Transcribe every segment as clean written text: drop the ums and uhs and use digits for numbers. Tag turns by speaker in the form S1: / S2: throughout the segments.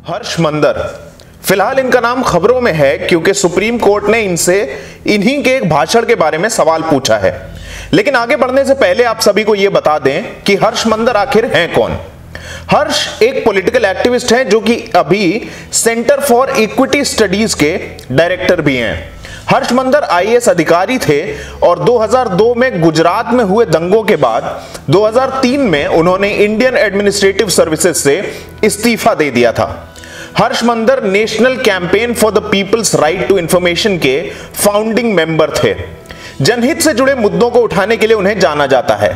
S1: हर्ष मंदर। फिलहाल इनका नाम खबरों में है क्योंकि सुप्रीम कोर्ट ने इनसे इन्हीं के एक भाषण के बारे में सवाल पूछा है। लेकिन आगे बढ़ने से पहले आप सभी को यह बता दें कि हर्ष मंदर आखिर हैं कौन। हर्ष एक पॉलिटिकल एक्टिविस्ट हैं जो कि अभी सेंटर फॉर इक्विटी स्टडीज के डायरेक्टर भी हैं। हर्ष मंदर आईएएस अधिकारी थे और 2002 में गुजरात में हुए दंगों के बाद 2003 में उन्होंने इंडियन एडमिनिस्ट्रेटिव सर्विसेज से इस्तीफा दे दिया था। Harsh Mander national campaign for the people's right to information के फाउंडिंग मेंबर थे। जनहित से जुड़े मुद्दों को उठाने के लिए उन्हें जाना जाता है।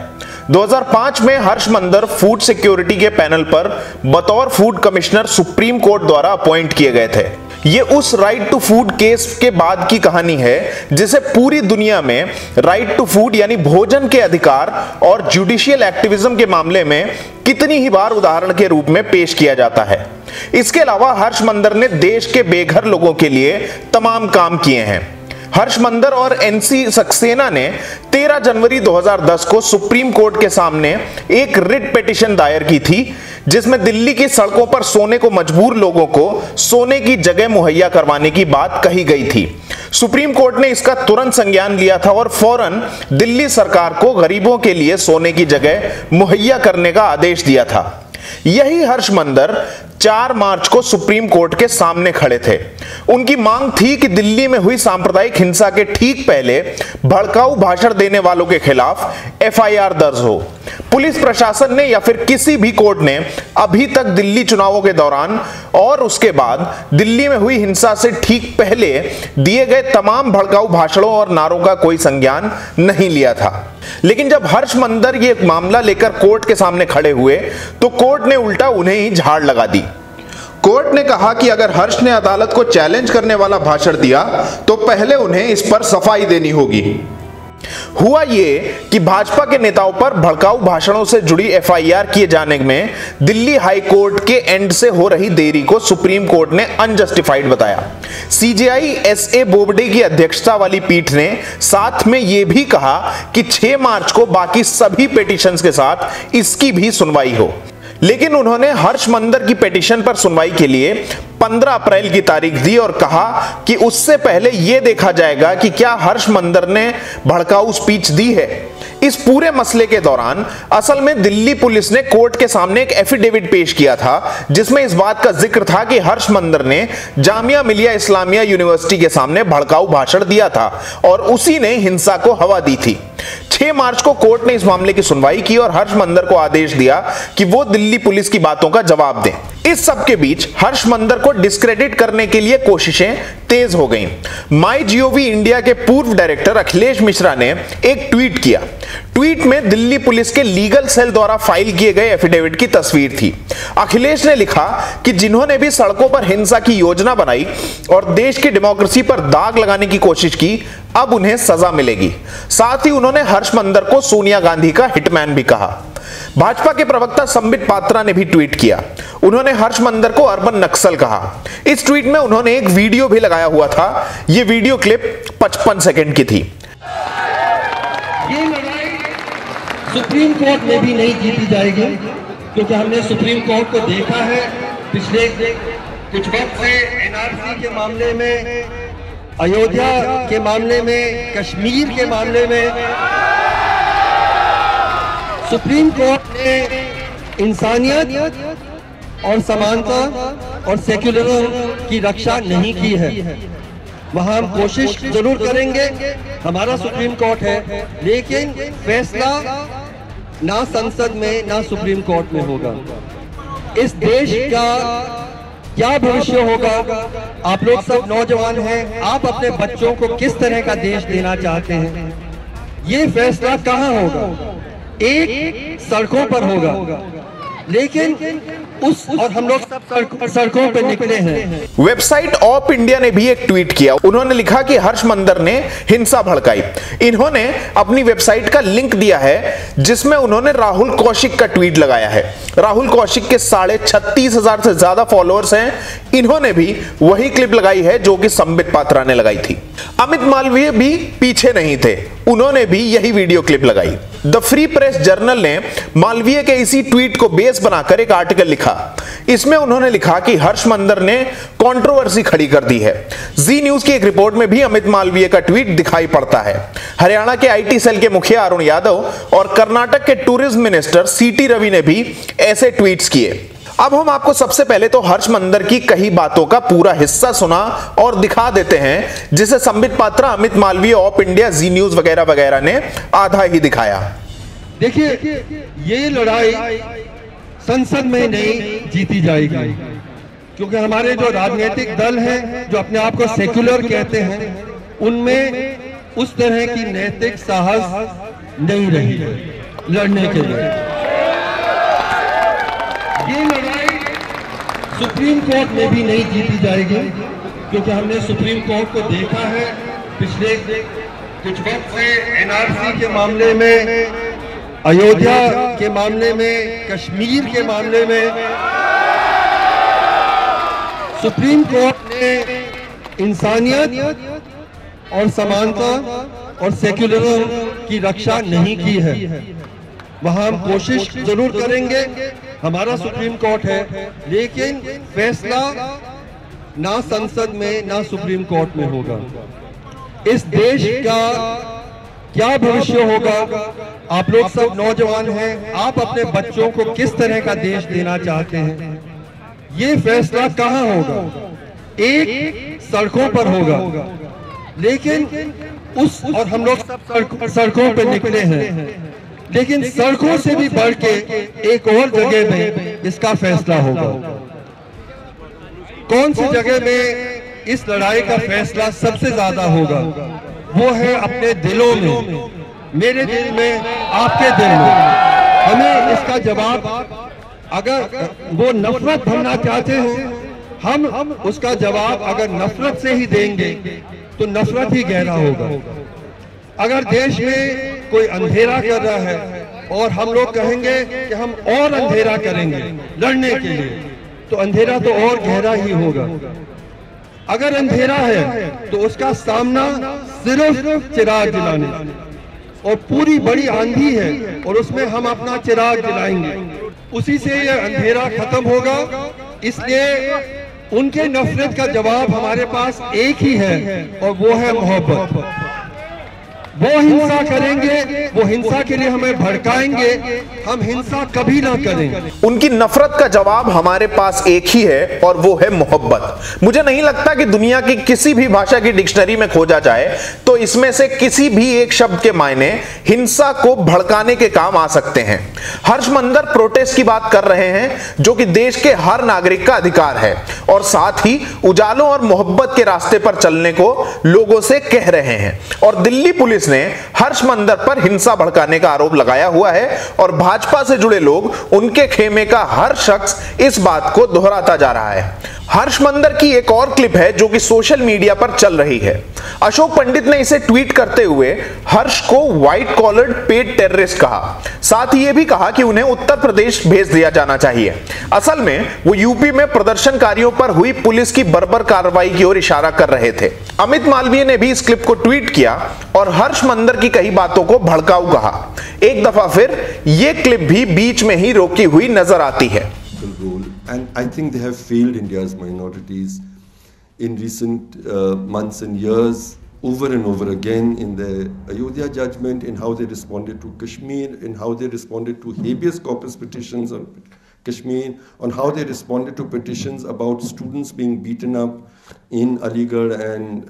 S1: 2005 में हर्ष मंदर फूड सिक्योरिटी के पैनल पर बतौर फूड कमिश्नर सुप्रीम कोर्ट द्वारा अपॉइंट किए गए थे। ये उस राइट टू फूड केस के बाद की कहानी है जिसे पूरी दुनिया में राइट टू फूड यानी भोजन के अधिकार और जुडिशियल एक्टिविज्म के मामले में कितनी ही बार उदाहरण के रूप में पेश किया जाता है। इसके अलावा हर्ष मंदर ने देश के बेघर लोगों के लिए तमाम काम किए हैं। हर्ष मंदर और एनसी सक्सेना ने 13 जनवरी 2010 को सुप्रीम कोर्ट के सामने एक रिट पिटीशन दायर की थी जिसमें दिल्ली की सड़कों पर सोने को मजबूर लोगों को सोने की जगह मुहैया करवाने की बात कही गई थी। सुप्रीम कोर्ट ने इसका तुरंत संज्ञान लिया था और फौरन दिल्ली सरकार को गरीबों के लिए सोने की जगह मुहैया करने का आदेश दिया था। यही हर्ष मंदर 4 मार्च को सुप्रीम कोर्ट के सामने खड़े थे। उनकी मांग थी कि दिल्ली में हुई सांप्रदायिक हिंसा के ठीक पहले भड़काऊ भाषण देने वालों के खिलाफ एफआईआर दर्ज हो। पुलिस प्रशासन ने या फिर किसी भी कोर्ट ने अभी तक दिल्ली चुनावों के दौरान और उसके बाद दिल्ली में हुई हिंसा से ठीक पहले दिए गए तमाम भड़काऊ भाषणों और नारों का कोई संज्ञान नहीं लिया था। लेकिन जब हर्ष मंदर ये मामला लेकर कोर्ट के सामने खड़े हुए तो कोर्ट ने उल्टा उन्हें ही झाड़ लगा दी। कोर्ट ने कहा कि अगर हर्ष ने अदालत को चैलेंज करने वाला भाषण दिया तो पहले उन्हें इस पर सफाई देनी होगी। हुआ ये कि भाजपा के नेताओं पर भड़काऊ भाषणों से जुड़ी एफआईआर किए जाने में दिल्ली हाई कोर्ट के एंड से हो रही देरी को सुप्रीम कोर्ट ने अनजस्टिफाइड बताया। सीजेआई एसए बोबडे की अध्यक्षता वाली पीठ ने साथ में यह भी कहा कि 6 मार्च को बाकी सभी पिटीशंस के साथ इसकी भी सुनवाई हो। लेकिन उन्होंने हर्ष मंदर की पिटीशन पर सुनवाई के लिए 15 अप्रैल की तारीख दी और कहा कि उससे पहले यह देखा जाएगा कि क्या हर्ष मंदर ने भड़काऊ स्पीच दी है। इस पूरे मसले के दौरान असल में दिल्ली पुलिस ने कोर्ट के सामने एक एफिडेविट पेश किया था जिसमें इस बात का जिक्र था कि हर्ष मंदर ने जामिया मिलिया इस्लामिया यूनिवर्सिटी के सामने भड़काऊ भाषण दिया था और उसी ने हिंसा को हवा दी थी। 6 मार्च को कोर्ट ने इस मामले की सुनवाई की और हर्ष मंदर को आदेश दिया कि वो दिल्ली पुलिस की बातों का जवाब दें। इस सब के बीच हर्ष मंदर को डिस्क्रेडिट करने के लिए कोशिशें तेज हो गईं। माईजीओवी इंडिया के पूर्व डायरेक्टर अखिलेश मिश्रा ने एक ट्वीट किया। ट्वीट में दिल्ली पुलिस के लीगल सेल द्वारा फाइल किए गए एफिडेविट की तस्वीर थी। अखिलेश ने लिखा कि जिन्होंने भी सड़कों पर हिंसा की योजना बनाई और देश की डेमोक्रेसी पर दाग लगाने की कोशिश की, अब उन्हें सजा मिलेगी। साथ ही उन्होंने हर्ष मंदर को सोनिया गांधी का हिटमैन भी कहा। भाजपा के प्रवक्ता संबित पात्रा ने भी ट्वीट किया। उन्होंने हर्ष मंदर को अर्बन नक्सल कहा। इस ट्वीट में उन्होंने एक वीडियो भी लगाया हुआ था। यह वीडियो क्लिप 55 सेकंड की थी।
S2: ये लड़ाई सुप्रीम कोर्ट में भी नहीं जीती जाएगी क्योंकि हमने सुप्रीम कोर्ट को देखा है पिछले कुछ वक्त से एनआरसी के मामले में, अयोध्या के मामले में, कश्मीर के मामले में सुप्रीम कोर्ट ने इंसानियत और समानता और सेक्युलरिज्म की रक्षा नहीं की है। वहां हम कोशिश जरूर करेंगे, हमारा सुप्रीम कोर्ट है, लेकिन फैसला ना संसद में ना सुप्रीम कोर्ट में होगा। इस देश का क्या भविष्य होगा? आप लोग सब नौजवान हैं, आप अपने बच्चों को किस तरह का देश देना चाहते हैं? ये फैसला कहाँ होगा? एक सड़कों पर होगा, लेकिन और हम लोग सब सड़कों पर निकले हैं।
S1: वेबसाइट ऑप इंडिया ने भी एक ट्वीट किया। उन्होंने लिखा कि हर्ष मंदर ने हिंसा भड़काई। इन्होंने अपनी वेबसाइट का लिंक दिया है जिसमें उन्होंने राहुल कौशिक का ट्वीट लगाया है। राहुल कौशिक के 36,500 से ज्यादा फॉलोअर्स हैं। इन्होंने भी वही क्लिप लगाई है जो कि संबित पात्रा ने लगाई थी। अमित मालवीय भी पीछे नहीं थे, उन्होंने भी यही वीडियो क्लिप लगाई। द फ्री प्रेस जर्नल ने मालवीय के इसी ट्वीट को बेस बनाकर एक आर्टिकल लिखा लिखा। इसमें उन्होंने लिखा कि हर्ष मंदर ने कंट्रोवर्सी खड़ी कर दी है। जी न्यूज की एक रिपोर्ट में भी अमित मालवीय का ट्वीट दिखाई पड़ता है। हरियाणा के आईटी सेल के मुखिया अरुण यादव और कर्नाटक के टूरिज्म मिनिस्टर सीटी रवि ने भी ऐसे ट्वीट्स किए। अब हम आपको सबसे पहले तो हर्ष मंदर की कई बातों का पूरा हिस्सा सुना और दिखा देते हैं, जिसे Sambit Patra, Amit Malviya, Op India, Zee News वगैरह वगैरह ने आधा ही दिखाया।
S2: देखिए, ये लड़ाई संसद में नहीं जीती जाएगी, क्योंकि हमारे जो राजनीतिक दल हैं, जो अपने आप को सेक्युलर कहते हैं, उनमें उस तरह की नैतिक साहस नहीं रही है लड़ने के लिए। ये लड़ाई सुप्रीम कोर्ट में भी नहीं जीती जाएगी, क्योंकि हमने सुप्रीम कोर्ट को देखा है पिछले कुछ वक्त से एनआरसी के मामले में, अयोध्या के मामले में, कश्मीर के मामले में। सुप्रीम कोर्ट ने इंसानियत और समानता और सेक्युलरिज्म की रक्षा नहीं की है। वहां हम कोशिश जरूर करेंगे, हमारा सुप्रीम कोर्ट है, लेकिन फैसला ना संसद में ना सुप्रीम कोर्ट में होगा। इस देश का क्या भविष्य होगा? आप लोग सब नौजवान हैं, आप अपने बच्चों को किस तरह का देश देना चाहते हैं? ये फैसला कहाँ होगा? एक सड़कों पर होगा, लेकिन और हम लोग सब सड़कों पर निकले हैं, लेकिन सड़कों से भी बढ़ के एक और जगह में इसका फैसला होगा। कौन सी जगह में इस लड़ाई का फैसला सबसे ज्यादा होगा? वो है अपने दिलों में, मेरे दिल में, आपके दिल में। हमें इसका जवाब, अगर वो नफरत भरना चाहते हैं, हम उसका जवाब अगर नफरत से ही देंगे तो नफरत ही गहरा होगा। अगर देश में कोई अंधेरा कर रहा है और हम लोग कहेंगे कि हम और अंधेरा करेंगे लड़ने के लिए, तो अंधेरा तो और गहरा ही होगा। अगर अंधेरा है तो उसका सामना सिर्फ चिराग जलाने, और पूरी बड़ी आंधी है और उसमें हम अपना चिराग जलाएंगे, उसी से यह अंधेरा खत्म होगा। इसलिए उनके नफरत का जवाब हमारे पास एक ही है, और वो है मोहब्बत। वो हिंसा करेंगे, वो हिंसा के लिए हमें भड़काएंगे, हम हिंसा कभी ना करें।
S1: उनकी नफरत का जवाब हमारे पास एक ही है, और वो है मोहब्बत। मुझे नहीं लगता कि दुनिया की किसी भी भाषा की डिक्शनरी में खोजा जाए तो इसमें से किसी भी एक शब्द के मायने हिंसा को भड़काने के काम आ सकते हैं। हर्ष मंदर प्रोटेस्ट की बात कर रहे हैं, जो कि देश के हर नागरिक का अधिकार है, और साथ ही उजालों और मोहब्बत के रास्ते पर चलने को लोगों से कह रहे हैं। और दिल्ली पुलिस ने हर्ष मंदर पर हिंसा भड़काने का आरोप लगाया हुआ है, और भाजपा से जुड़े लोग, उनके खेमे का हर शख्स इस बात को दोहराता जा रहा है। हर्ष मंदर की एक और क्लिप है जो कि सोशल मीडिया पर चल रही है। अशोक पंडित ने इसे ट्वीट करते हुए हर्ष को व्हाइट कॉलर्ड पेड टेररिस्ट कहा। साथ ही यह भी कहा कि उन्हें उत्तर प्रदेश भेज दिया जाना चाहिए। असल में वो यूपी में प्रदर्शनकारियों पर हुई पुलिस की बर्बर कार्रवाई की ओर इशारा कर रहे थे। अमित मालवीय ने भी इस क्लिप को ट्वीट किया और हर्ष मंदर की कई बातों को भड़काऊ कहा। एक दफा फिर यह क्लिप भी बीच में ही रोकी हुई नजर आती है।
S3: Role. And I think they have failed India's minorities in recent months and years, over and over again, in the Ayodhya judgment, in how they responded to Kashmir, in how they responded to habeas corpus petitions on Kashmir, on how they responded to petitions about students being beaten up in Aligarh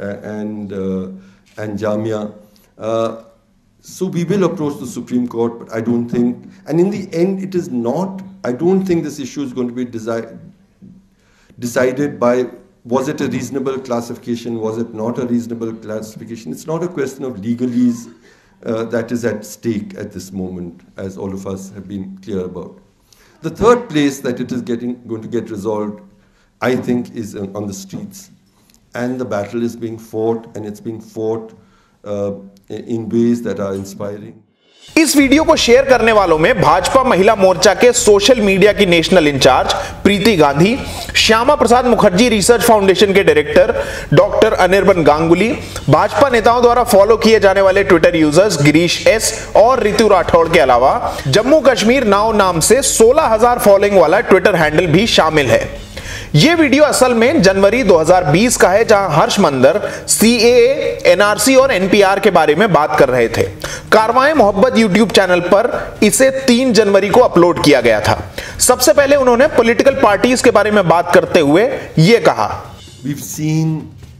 S3: and Jamia. So we will approach the Supreme Court, but I don't think, and in the end it is not, I don't think this issue is going to be decided by, was it a reasonable classification, was it not a reasonable classification. It's not a question of legalese that is at stake at this moment, as all of us have been clear about. The third place that it is going to get resolved, I think, is on the streets. And the battle is being fought, and it's being fought in ways that are inspiring.
S1: इस video को share करने वालों में भाजपा महिला मोर्चा के social media की national incharge Priti Gandhi, Shyama Prasad Mukherjee research foundation के director doctor Anirban Ganguly, Bhajpa नेताओं द्वारा फॉलो किए जाने वाले ट्विटर यूजर्स गिरीश एस और रितु राठौड़ के अलावा जम्मू कश्मीर नाउ नाम से 16,000 फॉलोइंग वाला ट्विटर हैंडल भी शामिल है। यह वीडियो असल में जनवरी 2020 का है, जहां हर्ष मंदर सीएए, एनआरसी और एनपीआर के बारे में बात कर रहे थे। कारवाएं मोहब्बत यूट्यूब चैनल पर इसे 3 जनवरी को अपलोड किया गया था। सबसे पहले उन्होंने पॉलिटिकल पार्टीज के बारे में बात करते हुए यह कहा,
S3: We've seen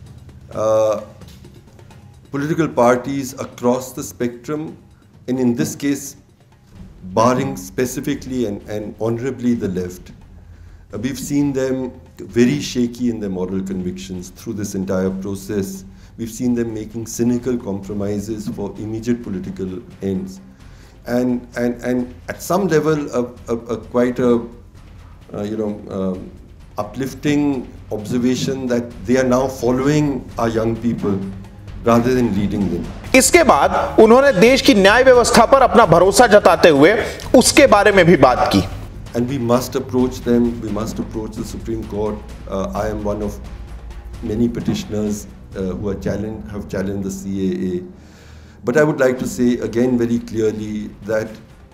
S3: political parties across the spectrum, and in this case, barring specifically and honorably the left. We've seen them very shaky in their moral convictions through this entire process. We've seen them making cynical compromises for immediate political ends, and at some level, quite a uplifting observation that they are now following our young people rather than leading them.
S1: इसके बाद उन्होंने देश की न्याय व्यवस्था पर अपना भरोसा जताते हुए उसके बारे में भी बात की।
S3: And we must approach them, we must approach the Supreme Court. I am one of many petitioners who have challenged the CAA. But I would like to say again very clearly that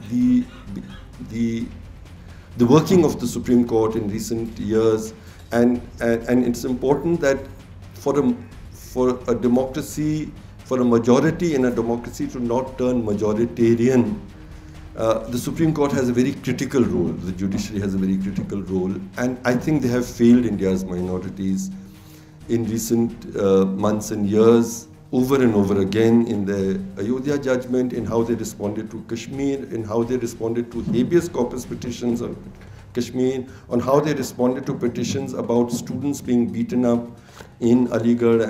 S3: the working of the Supreme Court in recent years, and it's important that for a democracy, for a majority in a democracy to not turn majoritarian, the Supreme Court has a very critical role, the judiciary has a very critical role, and I think they have failed India's minorities in recent months and years, over and over again, in the Ayodhya judgment, in how they responded to Kashmir, in how they responded to habeas corpus petitions on Kashmir, on how they responded to petitions about students being beaten up in Aligarh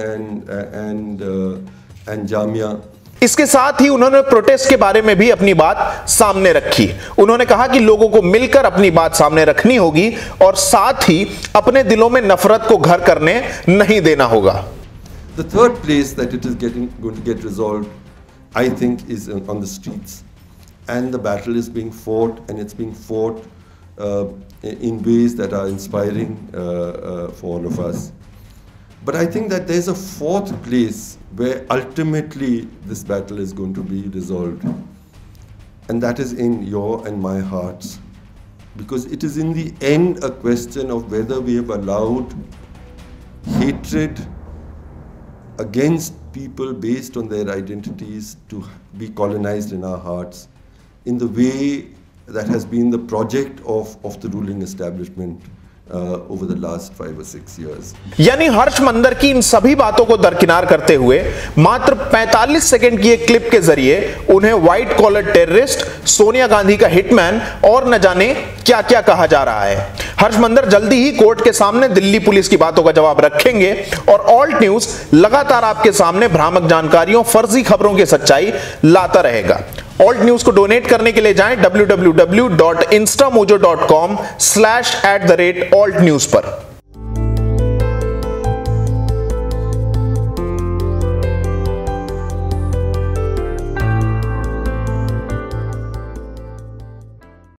S3: and Jamia.
S1: इसके साथ ही उन्होंने protest के बारे में भी अपनी बात सामने रखी। उन्होंने कहा कि लोगों को मिलकर अपनी बात सामने रखनी होगी और साथ ही अपने दिलों में नफरत को घर करने नहीं देना होगा।
S3: The third place that it is going to get resolved, I think, is on the streets, and the battle is being fought, and it's being fought in ways that are inspiring for all of us. But I think that there's a fourth place where ultimately this battle is going to be resolved, and that is in your and my hearts, because it is in the end a question of whether we have allowed hatred against people based on their identities to be colonized in our hearts in the way that has been the project of the ruling establishment over the last 5 or 6 years.
S1: यानी हर्ष मंदर की इन सभी बातों को दरकिनार करते हुए मात्र 45 सेकंड की एक क्लिप के जरिए उन्हें white collar terrorist, Sonia Gandhi का हिटमैन और न जाने क्या क्या कहा जा रहा है। हर्ष मंदर जल्दी ही कोर्ट के सामने दिल्ली पुलिस की बातों का जवाब रखेंगे और ऑल्ट न्यूज लगातार आपके सामने भ्रामक जानकारियों, फर्जी खबरों की सच्चाई लाता रहेगा। ऑल्ट न्यूज को डोनेट करने के लिए जाएं www.instamojo.com/@altnews पर।